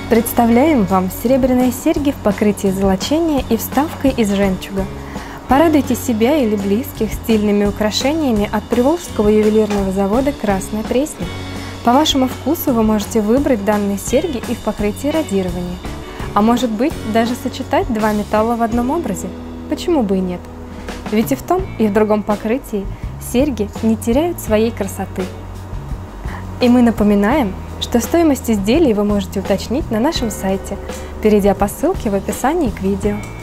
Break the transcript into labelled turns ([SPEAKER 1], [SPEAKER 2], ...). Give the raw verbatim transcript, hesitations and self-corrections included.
[SPEAKER 1] Представляем вам серебряные серьги в покрытии золочения и вставкой из жемчуга. Порадуйте себя или близких стильными украшениями от Приволжского ювелирного завода «Красная Пресня». По вашему вкусу вы можете выбрать данные серьги и в покрытии радирования. А может быть, даже сочетать два металла в одном образе? Почему бы и нет? Ведь и в том, и в другом покрытии серьги не теряют своей красоты. И мы напоминаем, что стоимость изделий вы можете уточнить на нашем сайте, перейдя по ссылке в описании к видео.